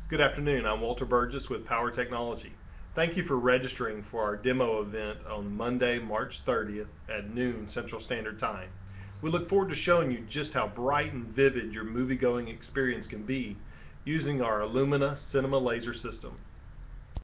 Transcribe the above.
Good afternoon. I'm Walter Burgess with Power Technology. Thank you for registering for our demo event on Monday, March 30th at noon Central Standard Time. We look forward to showing you just how bright and vivid your movie-going experience can be using our Illumina Cinema Laser System.